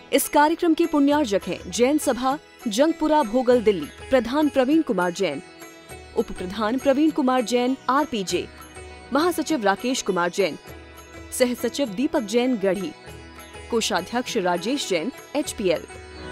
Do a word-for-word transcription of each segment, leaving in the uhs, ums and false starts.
इस कार्यक्रम के पुण्यार्जक हैं जैन सभा जंगपुरा भोगल दिल्ली, प्रधान प्रवीण कुमार जैन, उप प्रधान प्रवीण कुमार जैन आरपीजे, महासचिव राकेश कुमार जैन, सह सचिव दीपक जैन गढ़ी, कोषाध्यक्ष राजेश जैन एचपीएल।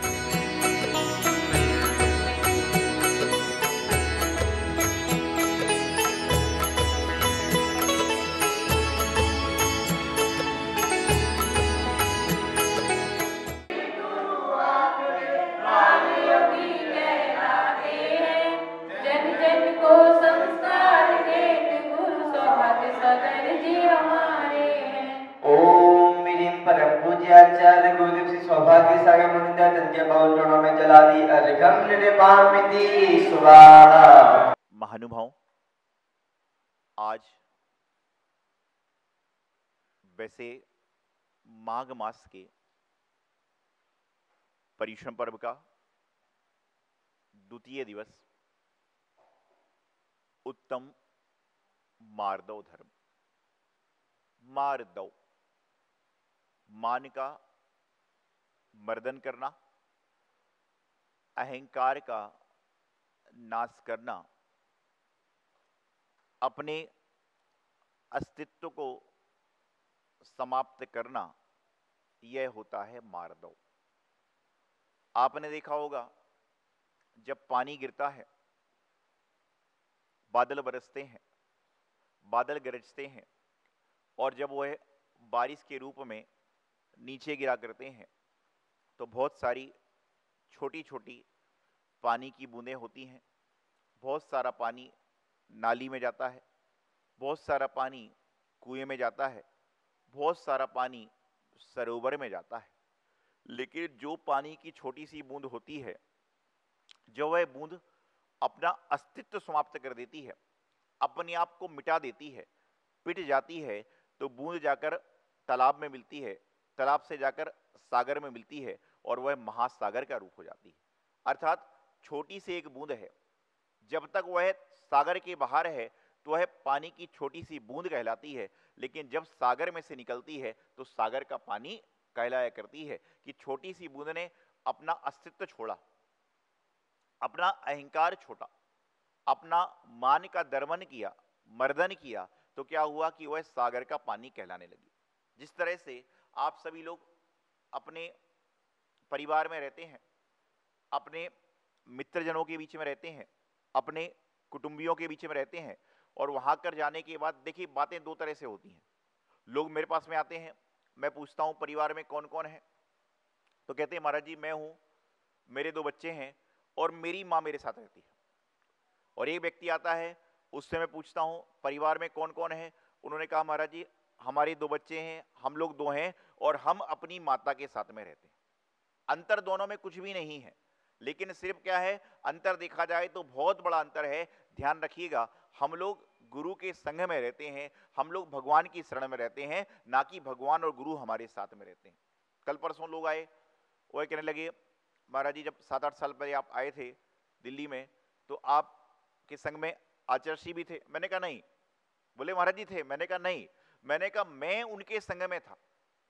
आचार्य गुरुदेव श्री सौभाग्य सागर मुनिंदा तंत्य बाउंड्रों में जला दी अर्घम निर्पामिति स्वाहा। महानुभाव, आज वैसे माघ मास के पर्युषण पर्व का द्वितीय दिवस उत्तम मार्दव धर्म। मार्दव मान का मर्दन करना, अहंकार का नाश करना, अपने अस्तित्व को समाप्त करना, यह होता है मार्दव। आपने देखा होगा जब पानी गिरता है, बादल बरसते हैं, बादल गरजते हैं और जब वह बारिश के रूप में नीचे गिरा करते हैं तो बहुत सारी छोटी छोटी पानी की बूंदें होती हैं। बहुत सारा पानी नाली में जाता है, बहुत सारा पानी कुएं में जाता है, बहुत सारा पानी सरोवर में जाता है। लेकिन जो पानी की छोटी सी बूंद होती है, जो वह बूंद अपना अस्तित्व समाप्त कर देती है, अपने आप को मिटा देती है, पिट जाती है, तो बूंद जाकर तालाब में मिलती है, तालाब से जाकर सागर में मिलती है और वह महासागर का रूप हो जाती है। अर्थात छोटी सी एक बूंद है, जब तक वह सागर के बाहर है तो वह पानी की छोटी सी बूंद कहलाती है, लेकिन जब सागर में से निकलती है तो सागर का पानी कहलाया करती है कि छोटी सी बूंद ने अपना अस्तित्व छोड़ा, अपना अहंकार छोड़ा, अपना मान का दर्मन किया, मर्दन किया, तो क्या हुआ कि वह सागर का पानी कहलाने लगी। जिस तरह से आप सभी लोग अपने परिवार में रहते हैं, अपने मित्रजनों के बीच में रहते हैं, अपने कुटुंबियों के बीच में रहते हैं और वहां कर जाने के बाद देखिए बातें दो तरह से होती हैं। लोग मेरे पास में आते हैं, मैं पूछता हूं परिवार में कौन कौन है, तो कहते हैं महाराज जी मैं हूं, मेरे दो बच्चे हैं और मेरी मां मेरे साथ रहती है। और एक व्यक्ति आता है, उससे मैं पूछता हूं परिवार में कौन कौन है, उन्होंने कहा महाराज जी हमारे दो बच्चे हैं, हम लोग दो हैं और हम अपनी माता के साथ में रहते हैं। अंतर दोनों में कुछ भी नहीं है, लेकिन सिर्फ क्या है, अंतर देखा जाए तो बहुत बड़ा अंतर है। ध्यान रखिएगा, हम लोग गुरु के संग में रहते हैं, हम लोग भगवान की शरण में रहते हैं, ना कि भगवान और गुरु हमारे साथ में रहते हैं। कल परसों लोग आए, वो कहने लगे महाराज जी जब सात आठ साल पहले आप आए थे दिल्ली में तो आप के संग में आचार्य भी थे। मैंने कहा नहीं। बोले महाराज जी थे। मैंने कहा नहीं। मैंने कहा मैं उनके संग में था।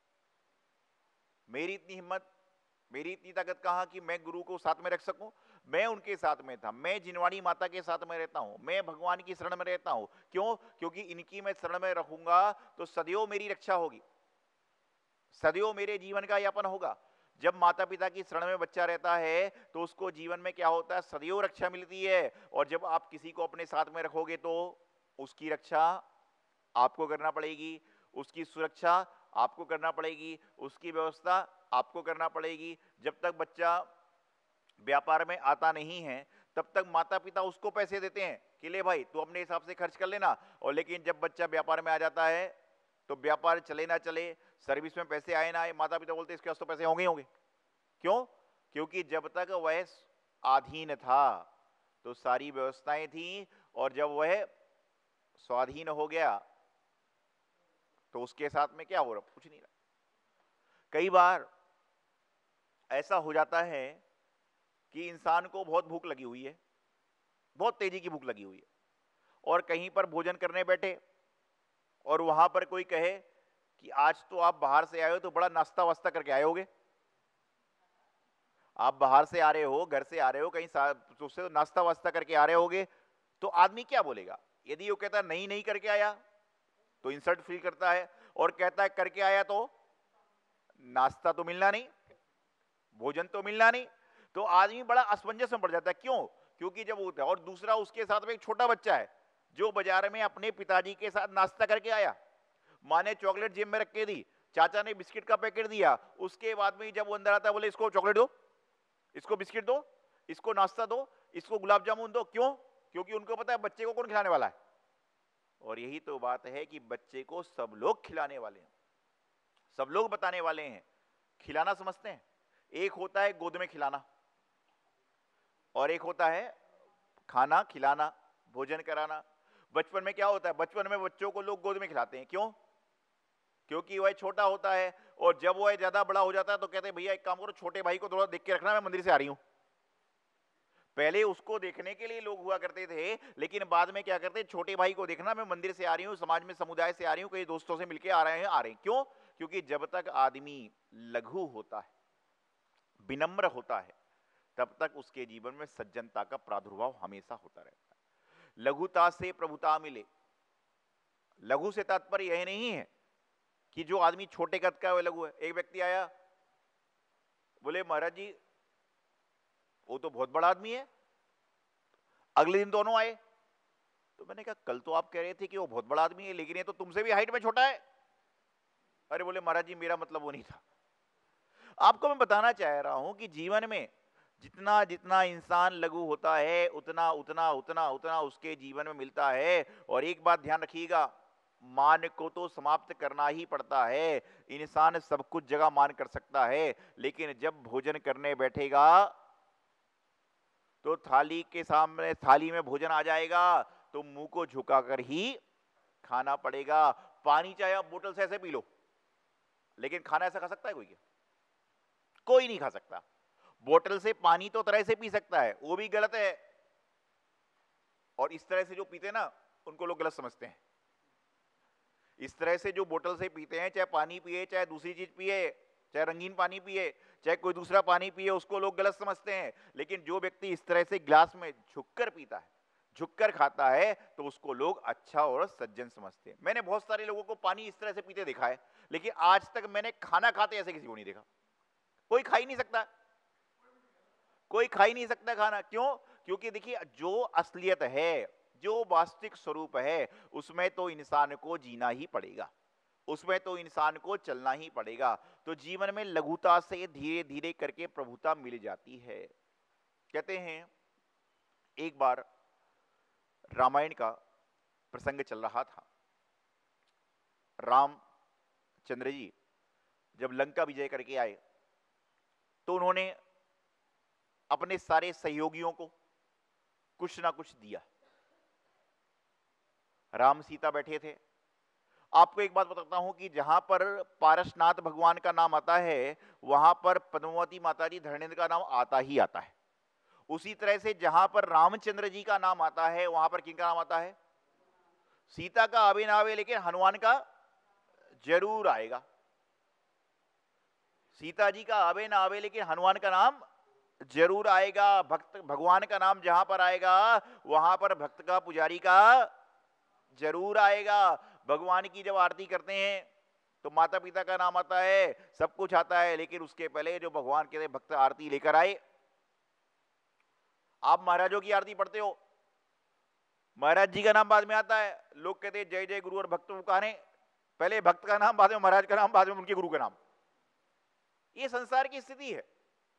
मेरी इतनी हिम्मत, मेरी इतनी ताकत कहां कि मैं गुरु को साथ में रख सकूं। मैं उनके साथ में था, मैं जिनवाणी माता के साथ में रहता हूं, मैं भगवान की शरण में रहता हूं। क्यों? क्योंकि इनकी मैं शरण में रहूंगा तो सदैव मेरी रक्षा होगी, सदैव मेरे जीवन का यापन होगा। जब माता पिता की शरण में बच्चा रहता है तो उसको जीवन में क्या होता है, सदैव रक्षा मिलती है। और जब आप किसी को अपने साथ में रखोगे तो उसकी रक्षा आपको करना पड़ेगी, उसकी सुरक्षा आपको करना पड़ेगी, उसकी व्यवस्था आपको करना पड़ेगी। जब तक बच्चा व्यापार में आता नहीं है तब तक माता पिता उसको पैसे देते हैं कि ले भाई तू अपने हिसाब से खर्च कर लेना। और लेकिन जब बच्चा व्यापार में आ जाता है तो व्यापार चले ना चले, सर्विस में पैसे आए ना आए, माता पिता बोलते इसके पास तो पैसे होंगे होंगे। क्यों? क्योंकि जब तक वह अधीन था तो सारी व्यवस्थाएं थी, और जब वह स्वाधीन हो गया तो उसके साथ में क्या हो रहा, कुछ नहीं रहा। कई बार ऐसा हो जाता है कि इंसान को बहुत भूख लगी हुई है, बहुत तेजी की भूख लगी हुई है, और कहीं पर भोजन करने बैठे और वहां पर कोई कहे कि आज तो आप बाहर से आए हो तो बड़ा नाश्ता वास्ता करके आए होगे, आप बाहर से आ रहे हो, घर से आ रहे हो, कहीं सा- उससे नाश्ता वास्ता करके आ रहे होगे, तो आदमी क्या बोलेगा? यदि वो कहता नहीं नहीं करके आया तो इंसल्ट फील करता है, और कहता है करके आया तो नाश्ता तो मिलना नहीं, भोजन तो मिलना नहीं, तो आदमी बड़ा असमंजस में पड़ जाता है। क्यों? क्योंकि जब होता है, और दूसरा उसके साथ में एक छोटा बच्चा है जो बाजार में अपने पिताजी के साथ नाश्ता करके आया, माँ ने चॉकलेट जेब में रख के दी, चाचा ने बिस्किट का पैकेट दिया, उसके बाद में जब वो अंदर आता है बोले इसको चॉकलेट दो, इसको बिस्किट दो, इसको नाश्ता दो, इसको गुलाब जामुन दो। क्यों? क्योंकि उनको पता है बच्चे को कौन खिलाने वाला है। और यही तो बात है कि बच्चे को सब लोग खिलाने वाले हैं, सब लोग बताने वाले हैं। खिलाना समझते हैं, एक होता है गोद में खिलाना और एक होता है खाना खिलाना, भोजन कराना। बचपन में क्या होता है? बचपन में बच्चों को लोग गोद में खिलाते हैं। क्यों? क्योंकि वह छोटा होता है, और जब वह ज्यादा बड़ा हो जाता है तो कहते हैं भैया एक काम करो, छोटे भाई को थोड़ा देख के रखना, मैं मंदिर से आ रही हूं। पहले उसको देखने के लिए लोग हुआ करते थे, लेकिन बाद में क्या करते हैं, छोटे भाई को देखना, मैं मंदिर से आ रही हूं, समाज में समुदाय से आ रही हूं, कई दोस्तों से मिलके आ रहे हैं आ रहे हैं क्यों? क्योंकि जब तक आदमी लघु होता है, विनम्र होता है, तब तक उसके जीवन में सज्जनता का प्रादुर्भाव हमेशा होता रहता है। लघुता से प्रभुता मिले। लघु से तात्पर्य यह नहीं है कि जो आदमी छोटे कद का है वह लघु है। एक व्यक्ति आया, बोले महाराज जी वो तो बहुत बड़ा आदमी है। अगले दिन दोनों आए, तो मैंने कहा कल तो आप कह रहे थे कि वो बहुत बड़ा आदमी है, लेकिन ये तो तुमसे भी हाइट में छोटा है। अरे बोले महाराज जी मेरा मतलब वो नहीं था। आपको मैं बताना चाह रहा हूं कि जीवन में जितना जितना इंसान लघु होता है, उतना उतना उतना उतना उसके जीवन में मिलता है। और एक बात ध्यान रखिएगा, मान को तो समाप्त करना ही पड़ता है। इंसान सब कुछ जगह मान कर सकता है, लेकिन जब भोजन करने बैठेगा तो थाली के सामने, थाली में भोजन आ जाएगा तो मुंह को झुकाकर ही खाना पड़ेगा। पानी चाहे आप बोतल से ऐसे पी लो, लेकिन खाना ऐसा खा सकता है कोई? क्या? कोई नहीं खा सकता। बोतल से पानी तो तरह से पी सकता है, वो भी गलत है। और इस तरह से जो पीते हैं ना, उनको लोग गलत समझते हैं। इस तरह से जो बोतल से पीते हैं, चाहे पानी पिए, चाहे दूसरी चीज पिए, चाहे रंगीन पानी पिए, चाहे कोई दूसरा पानी पिए, उसको लोग गलत समझते हैं। लेकिन जो व्यक्ति इस तरह से गिलास में झुककर पीता है, झुककर खाता है, तो उसको लोग अच्छा और सज्जन समझते हैं। मैंने बहुत सारे लोगों को पानी इस तरह से पीते देखा है, लेकिन आज तक मैंने खाना खाते ऐसे किसी को नहीं देखा। कोई खा ही नहीं सकता, कोई खा ही नहीं सकता खाना। क्यों? क्योंकि देखिए जो असलियत है, जो वास्तविक स्वरूप है, उसमें तो इंसान को जीना ही पड़ेगा, उसमें तो इंसान को चलना ही पड़ेगा। तो जीवन में लघुता से धीरे धीरे करके प्रभुता मिल जाती है। कहते हैं एक बार रामायण का प्रसंग चल रहा था। रामचंद्र जी जब लंका विजय करके आए तो उन्होंने अपने सारे सहयोगियों को कुछ ना कुछ दिया। राम सीता बैठे थे। आपको एक बात बताता हूं कि जहां पर पारसनाथ भगवान का नाम आता है, वहां पर पद्मावती माताजी धरणेन्द्र का नाम आता ही आता है। उसी तरह से जहां पर रामचंद्र जी का नाम आता है, वहां पर किनका नाम आता है? सीता का आवे ना आवे, लेकिन हनुमान का जरूर आएगा। सीता जी का आवे ना आवे, लेकिन हनुमान का नाम जरूर आएगा। भक्त भगवान का नाम जहां पर आएगा, वहां पर भक्त का, पुजारी का जरूर आएगा। भगवान की जब आरती करते हैं तो माता पिता का नाम आता है, सब कुछ आता है, लेकिन उसके पहले जो भगवान के भक्त आरती लेकर आए। आप महाराजों की आरती पढ़ते हो, महाराज जी का नाम बाद में आता है। लोग कहते हैं जय जय गुरु और भक्त पुकारे, पहले भक्त का नाम, बाद में महाराज का नाम, बाद में उनके गुरु का नाम। ये संसार की स्थिति है।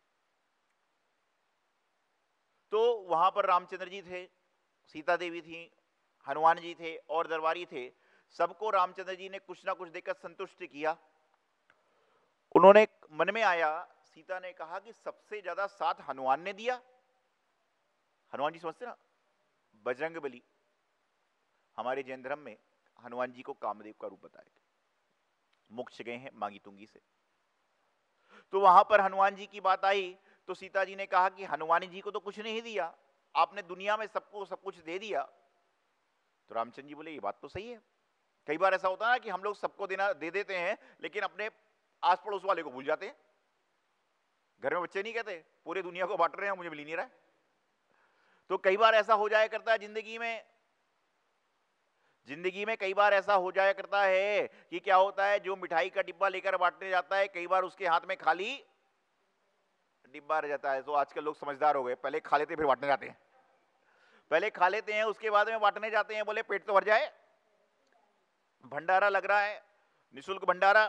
तो वहां पर रामचंद्र जी थे, सीता देवी थी, हनुमान जी थे और दरबारी थे। सबको रामचंद्र जी ने कुछ ना कुछ देकर संतुष्ट किया। उन्होंने मन में आया, सीता ने कहा कि सबसे ज्यादा साथ हनुमान ने दिया। हनुमान जी समझते ना, बजरंग बली। हमारे जैन धर्म में हनुमान जी को कामदेव का रूप बताया गया, मोक्ष गए हैं मांगी तुंगी से। तो वहां पर हनुमान जी की बात आई तो सीता जी ने कहा कि हनुमान जी को तो कुछ नहीं दिया, आपने दुनिया में सबको सब कुछ दे दिया। तो रामचंद्र जी बोले ये बात तो सही है। कई बार ऐसा होता है ना कि हम लोग सबको देना दे देते हैं, लेकिन अपने आस पड़ोस वाले को भूल जाते हैं। घर में बच्चे नहीं कहते पूरी दुनिया को बांट रहे हैं, मुझे मिल ही नहीं रहा है। तो कई बार ऐसा हो जाया करता है जिंदगी में, जिंदगी में कई बार ऐसा हो जाया करता है कि क्या होता है, जो मिठाई का डिब्बा लेकर बांटने जाता है कई बार उसके हाथ में खाली डिब्बा रह जाता है। तो आजकल लोग समझदार हो गए, पहले खा लेते फिर बांटने जाते हैं, पहले खा लेते हैं उसके बाद में बांटने जाते हैं, बोले पेट तो भर जाए। भंडारा लग रहा है, निशुल्क भंडारा।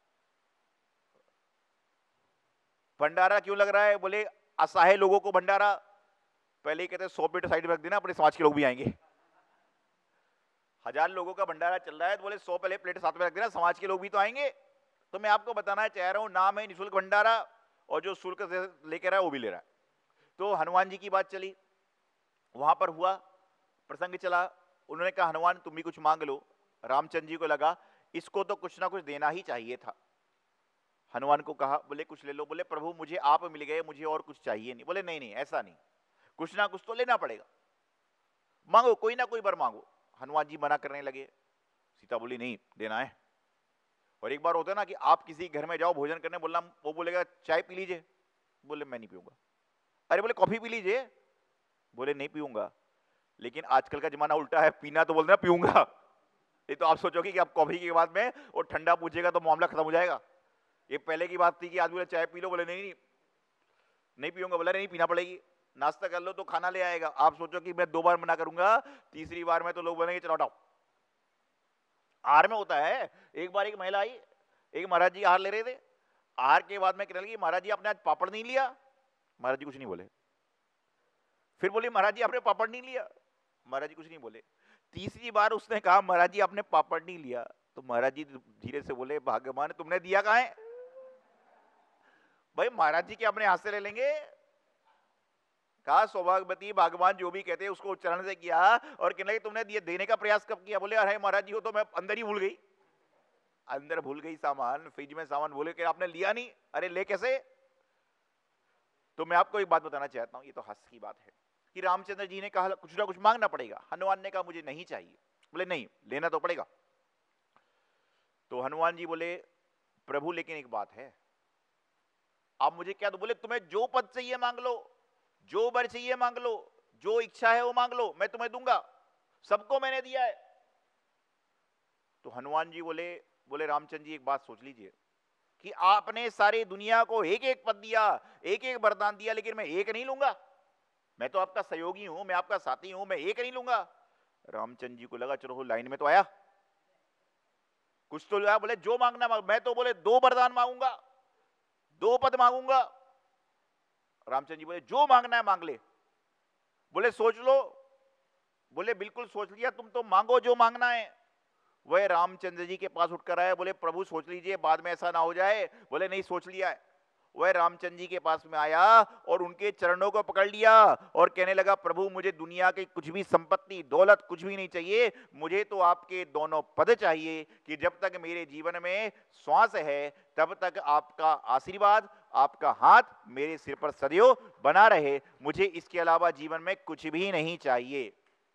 भंडारा क्यों लग रहा है? बोले असहाय लोगों को भंडारा। पहले ही कहते हैं सौ पेट साइड में रख देना, अपने समाज के लोग भी आएंगे। हजार लोगों का भंडारा चल रहा है तो बोले सौ पहले प्लेट साथ में रख देना, समाज के लोग भी तो आएंगे। तो मैं आपको बताना चाह रहा हूं, नाम है निशुल्क भंडारा और जो शुल्क लेकर आया वो भी ले रहा है। तो हनुमान जी की बात चली, वहां पर हुआ प्रसंग चला, उन्होंने कहा हनुमान तुम भी कुछ मांग लो। रामचंद्र जी को लगा इसको तो कुछ ना कुछ देना ही चाहिए था। हनुमान को कहा, बोले कुछ ले लो। बोले प्रभु मुझे आप मिल गए, मुझे और कुछ चाहिए नहीं। बोले नहीं नहीं ऐसा नहीं, कुछ ना कुछ तो लेना पड़ेगा, मांगो कोई ना कोई बर मांगो। हनुमान जी मना करने लगे। सीता बोली नहीं देना है। और एक बार होता है ना कि आप किसी घर में जाओ भोजन करने, बोलना वो बोलेगा चाय पी लीजिए, बोले मैं नहीं पीऊंगा। अरे बोले कॉफी पी लीजिए, बोले नहीं पीऊंगा। लेकिन आजकल का जमाना उल्टा है, पीना तो बोलते ना पीऊंगा। ये तो आप सोचोगे कि आप कॉफी के बाद में और ठंडा पूछेगा तो मामला खत्म हो जाएगा। ये पहले की बात थी कि आदमी बोले चाय पी लो, बोले नहीं नहीं नहीं पीऊंगा। बोला नहीं पीना पड़ेगी, नाश्ता कर लो तो खाना ले आएगा। आप सोचो कि मैं दो बार मना करूंगा, तीसरी बार में तो लोग बोलेंगे चलो हटाओ। आहार में होता है, एक बार एक महिला आई, एक महाराज जी आहार ले रहे थे, आहार के बाद में कहने लगी महाराज जी आपने आज पापड़ नहीं लिया। महाराज जी कुछ नहीं बोले। फिर बोली महाराज जी आपने पापड़ नहीं लिया। महाराज जी कुछ नहीं बोले। तीसरी बार उसने कहा महाराज जी आपने पापड़ नहीं लिया। तो महाराज जी धीरे से बोले भाग्यवान तुमने दिया कहाँ है? भाई महाराज जी के अपने हाथ से ले लेंगे? कहा सौभाग्यवती भगवान जो भी कहते हैं उसको उच्चारण से किया और कहने लगे तुमने दिए देने का प्रयास कब किया? बोले अरे महाराज जी हो तो मैं अंदर ही भूल गई, अंदर भूल गई सामान, फ्रिज में सामान भूले कि आपने लिया नहीं। अरे ले कैसे? तो मैं आपको एक बात बताना चाहता हूं, ये तो हंस की बात है कि रामचंद्र जी ने कहा कुछ ना कुछ मांगना पड़ेगा। हनुमान ने कहा मुझे नहीं चाहिए। बोले नहीं लेना तो पड़ेगा। तो हनुमान जी बोले प्रभु लेकिन एक बात है, आप मुझे क्या दो? बोले तुम्हें जो पद चाहिए मांग लो, जो वर चाहिए मांग लो, जो इच्छा है वो मांग लो, मैं तुम्हें दूंगा, सबको मैंने दिया है। तो हनुमान जी बोले बोले रामचंद्र जी एक बात सोच लीजिए कि आपने सारी दुनिया को एक एक पद दिया, एक एक वरदान दिया, लेकिन मैं एक नहीं लूंगा। मैं तो आपका सहयोगी हूं, मैं आपका साथी हूं, मैं एक नहीं लूंगा। रामचंद्र जी को लगा चलो लाइन में तो आया, कुछ तो लिया। बोले जो मांगना मांग। मैं तो बोले दो वरदान मांगूंगा, दो पद मांगूंगा। रामचंद्र जी बोले जो मांगना है मांग ले। बोले सोच लो। बोले बिल्कुल सोच लिया, तुम तो मांगो जो मांगना है। वह रामचंद्र जी के पास उठकर आए, बोले प्रभु सोच लीजिए बाद में ऐसा ना हो जाए। बोले नहीं सोच लिया है। वह रामचंद्र जी के पास में आया और उनके चरणों को पकड़ लिया और कहने लगा प्रभु मुझे दुनिया की कुछ भी संपत्ति दौलत कुछ भी नहीं चाहिए, मुझे तो आपके दोनों पद चाहिए कि जब तक मेरे जीवन में श्वास है तब तक आपका आशीर्वाद, आपका हाथ मेरे सिर पर सदैव बना रहे। मुझे इसके अलावा जीवन में कुछ भी नहीं चाहिए।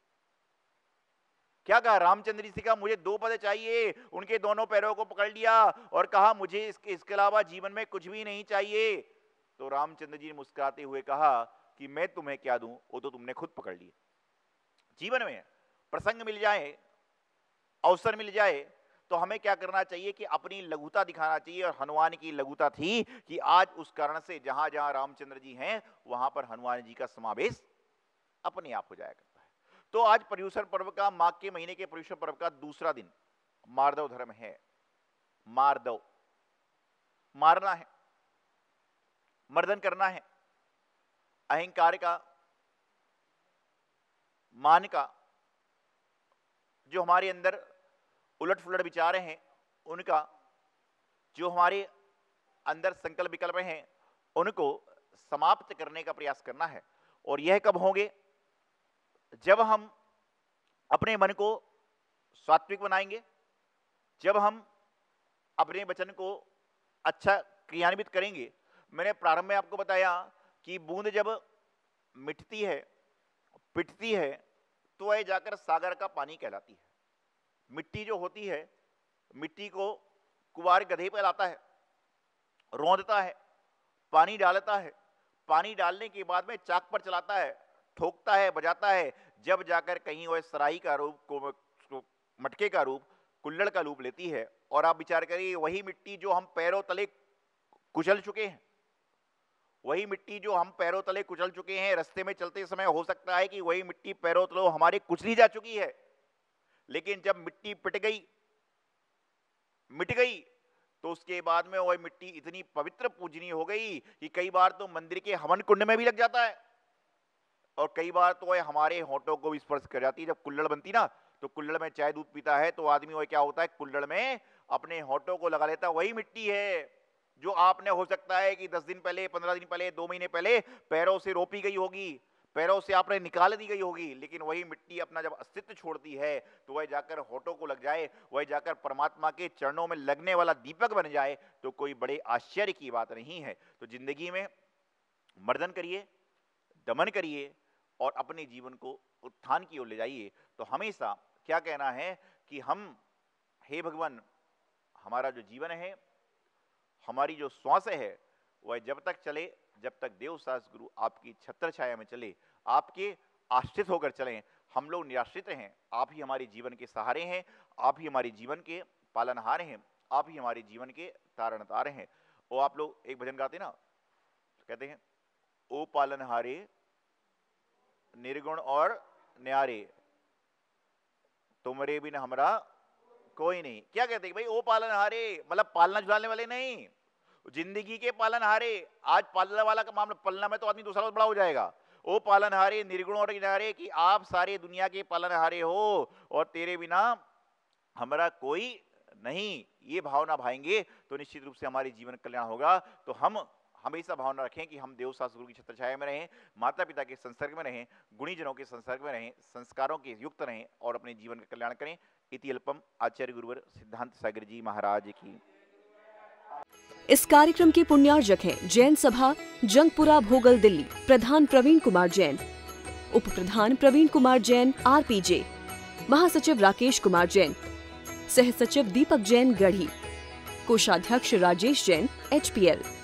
क्या कहा रामचंद्र जी से? कहा मुझे दो पद चाहिए। उनके दोनों पैरों को पकड़ लिया और कहा मुझे इसके इसके अलावा जीवन में कुछ भी नहीं चाहिए। तो रामचंद्र जी ने मुस्कुराते हुए कहा कि मैं तुम्हें क्या दूं, वो तो तुमने खुद पकड़ लिए। जीवन में प्रसंग मिल जाए, अवसर मिल जाए तो हमें क्या करना चाहिए कि अपनी लघुता दिखाना चाहिए। और हनुमान की लघुता थी कि आज उस कारण से जहां जहां रामचंद्र जी हैं वहां पर हनुमान जी का समावेश अपने आप हो जाएगा। तो आज पर्युषण पर्व का, माघ के महीने के पर्युषण पर्व का दूसरा दिन मार्दव धर्म है। मार्दव मारना है, मर्दन करना है, अहंकार का, मान का, जो हमारे अंदर उलट फुलट विचार हैं उनका, जो हमारे अंदर संकल्प विकल्प हैं उनको समाप्त करने का प्रयास करना है। और यह कब होंगे? जब हम अपने मन को सात्विक बनाएंगे, जब हम अपने वचन को अच्छा क्रियान्वित करेंगे। मैंने प्रारंभ में आपको बताया कि बूंद जब मिटती है, पिटती है, तो वह जाकर सागर का पानी कहलाती है। मिट्टी जो होती है, मिट्टी को कुंवार गधे पर लाता है, रौंदता है, पानी डालता है, पानी डालने के बाद में चाक पर चलाता है, ठोकता है, बजाता है, जब जाकर कहीं वह सराई का रूप को, मटके का रूप, कुल्हड़ का रूप लेती है। और आप विचार करिए, वही मिट्टी जो हम पैरों तले कुचल चुके हैं, वही मिट्टी जो हम पैरों तले कुचल चुके हैं, रास्ते में चलते समय हो सकता है कि वही मिट्टी पैरों तले हमारे कुचली जा चुकी है, लेकिन जब मिट्टी पिट गई, मिट गई, तो उसके बाद में वह मिट्टी इतनी पवित्र पूजनीय हो गई कि कई बार तो मंदिर के हवन कुंड में भी लग जाता है, और कई बार तो वह हमारे होंठों को भी स्पर्श कर जाती है। जब कुल्हड़ बनती ना, तो कुल्हड़ में चाय दूध पीता है तो आदमी वह क्या होता है, कुल्हड़ में अपने होंठों को लगा लेता है। वही मिट्टी है जो आपने हो सकता है कि दस दिन पहले, पंद्रह दिन पहले, दो महीने पहले पैरों से रोपी गई होगी, पैरों से आपने निकाल दी गई होगी, लेकिन वही मिट्टी अपना जब अस्तित्व छोड़ती है तो वह जाकर होठों को लग जाए, वह जाकर परमात्मा के चरणों में लगने वाला दीपक बन जाए, तो कोई बड़े आश्चर्य की बात नहीं है। तो जिंदगी में मर्दन करिए, दमन करिए और अपने जीवन को उत्थान की ओर ले जाइए। तो हमेशा क्या कहना है कि हम, हे भगवान, हमारा जो जीवन है, हमारी जो श्वास है, वह जब तक चले, जब तक देव सास गुरु आपकी छत्र छाया में चले, आपके आश्रित होकर चलें। हम लोग निराश्रित हैं, आप ही हमारे जीवन के सहारे हैं, आप ही हमारे जीवन के पालनहार हैं, आप ही हमारे जीवन के तारणतार हैं। और आप लोग एक भजन गाते ना, तो कहते हैं, ओ पालनहारे निर्गुण और न्यारे, तुमरे बिन हमरा कोई नहीं। क्या कहते हैं भाई, ओ पालनहारे, मतलब पालना झुलाने वाले नहीं, जिंदगी के पालनहारे। आज पालने वाला का मामला, पलना में तो आदमी दूसरा बड़ा हो जाएगा। ओ पालनहारे निर्गुण और न्यारे, कि आप सारे दुनिया के पालनहारे हो और तेरे बिना हमारा कोई नहीं। ये भावना भाएंगे तो निश्चित रूप से हमारे जीवन कल्याण होगा। तो हम हमेशा भावना रखें कि हम देव सास गुरु की छत्र छाया में रहें, माता पिता के संसर्ग में रहें, गुणीजनों के संसर्ग में रहें, संस्कारों के युक्त रहें और अपने जीवन का कल्याण करें। इति अल्पम। आचार्य गुरुवर सिद्धांत सागर जी महाराज की। इस कार्यक्रम के पुण्यार्जक हैं जैन सभा जंगपुरा भोगल दिल्ली, प्रधान प्रवीण कुमार जैन, उप प्रधान प्रवीण कुमार जैन आरपीजे, महासचिव राकेश कुमार जैन, सह सचिव दीपक जैन गढ़ी, कोषाध्यक्ष राजेश जैन एचपीएल।